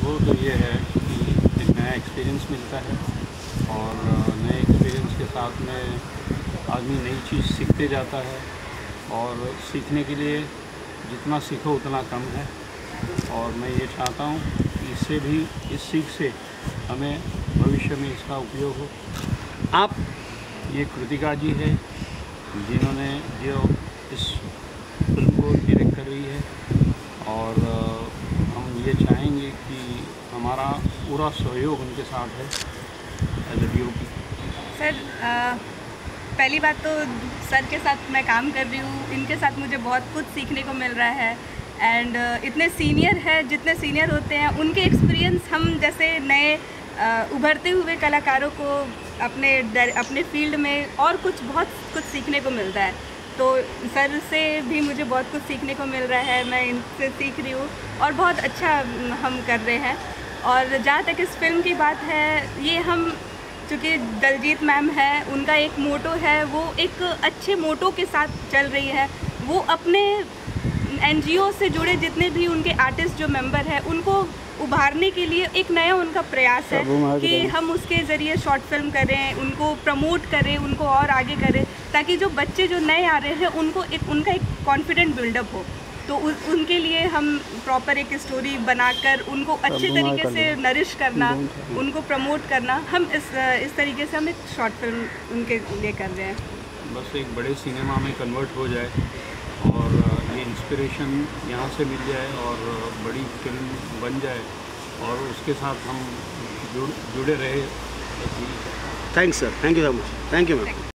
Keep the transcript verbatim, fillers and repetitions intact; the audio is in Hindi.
अनुभव तो ये है कि एक नया एक्सपीरियंस मिलता है और नए एक्सपीरियंस के साथ में आदमी नई चीज़ सीखते जाता है और सीखने के लिए जितना सीखो उतना कम है। और मैं ये चाहता हूँ कि इससे भी इस सीख से हमें भविष्य में इसका उपयोग हो। आप ये कृतिका जी है जिन्होंने जो इस फिल्म को डायरेक्ट कर रही है और हम ये चाहेंगे कि हमारा पूरा सहयोग उनके साथ है एज ए डीओपी। सर आ, पहली बात तो सर के साथ मैं काम कर रही हूँ, इनके साथ मुझे बहुत कुछ सीखने को मिल रहा है। एंड इतने सीनियर है, जितने सीनियर होते हैं उनके एक्सपीरियंस हम जैसे नए उभरते हुए कलाकारों को अपने अपने फील्ड में और कुछ बहुत कुछ सीखने को मिलता है। तो सर से भी मुझे बहुत कुछ सीखने को मिल रहा है, मैं इनसे सीख रही हूँ और बहुत अच्छा हम कर रहे हैं। और जहाँ तक इस फिल्म की बात है, ये हम चूँकि दलजीत मैम है, उनका एक मोटो है, वो एक अच्छे मोटो के साथ चल रही है। वो अपने एनजीओ से जुड़े जितने भी उनके आर्टिस्ट जो मेंबर हैं उनको उभारने के लिए एक नया उनका प्रयास है कि हम उसके ज़रिए शॉर्ट फिल्म करें, उनको प्रमोट करें, उनको और आगे करें, ताकि जो बच्चे जो नए आ रहे हैं उनको एक उनका एक कॉन्फिडेंट बिल्डअप हो। तो उ, उनके लिए हम प्रॉपर एक स्टोरी बनाकर उनको अच्छे तरीके से नरिश करना, उनको प्रमोट करना, हम इस इस तरीके से हम एक शॉर्ट फिल्म उनके लिए कर रहे हैं। बस एक बड़े सिनेमा में कन्वर्ट हो जाए और ये इंस्पिरेशन यहाँ से मिल जाए और बड़ी फिल्म बन जाए और उसके साथ हम जुड़ जुड़े रहे। Thanks sir, thank you so much, thank you ma'am.